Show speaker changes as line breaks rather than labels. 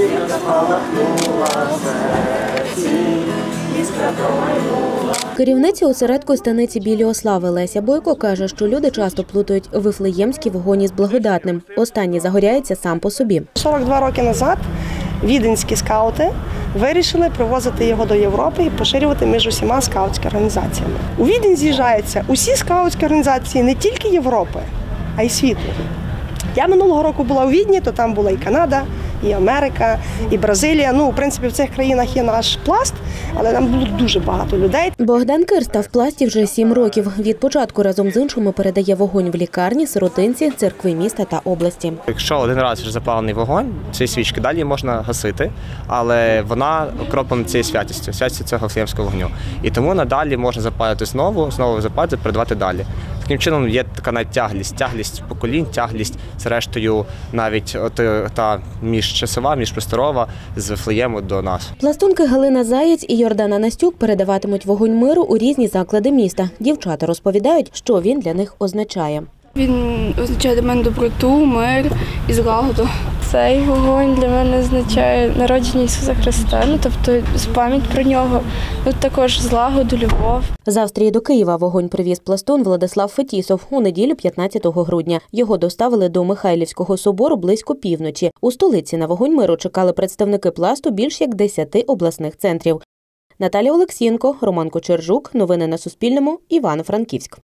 Керівниця осередку станиці Білої Слави Леся Бойко каже, що люди часто плутають вифлеємський вогонь із благодатним. Останній загоряється сам по собі.
42 роки назад віденські скаути вирішили привозити його до Європи і поширювати між усіма скаутськими організаціями. У Відень з'їжджаються усі скаутські організації не тільки Європи, а й світу. Я минулого року була у Відні, то там була і Канада, і Америка, і Бразилія. В принципі, в цих країнах є наш пласт, але там було дуже багато людей.
Богдан Кир став в пласті вже 7 років. Від початку разом з іншими передає вогонь в лікарні, сиротинці, церкви міста та області.
Якщо один раз вже запалений вогонь, цієї свічки далі можна гасити, але вона окроплена цією святістю цього вифлеємського вогню. І тому надалі можна запалити знову запалити, передавати далі. Таким чином є така навіть тяглість поколінь, тяглість зрештою навіть та міжчасова, міжпросторова з Вифлеєму до нас.
Пластунки Галина Заєць і Йордана Настюк передаватимуть вогонь миру у різні заклади міста. Дівчата розповідають, що він для них означає.
Він означає для мене доброту, мир і злагоду. Цей вогонь для мене означає народження Ісуса Христа, тобто пам'ять про нього, також злагоду, любов.
З Австрії до Києва вогонь привіз пластун Владислав Фетісов у неділю 15 грудня. Його доставили до Михайлівського собору близько півночі. У столиці на вогонь миру чекали представники пласту більш як 10 обласних центрів. Наталія Олексієнко, Роман Кочержук. Новини на Суспільному. Івано-Франківськ.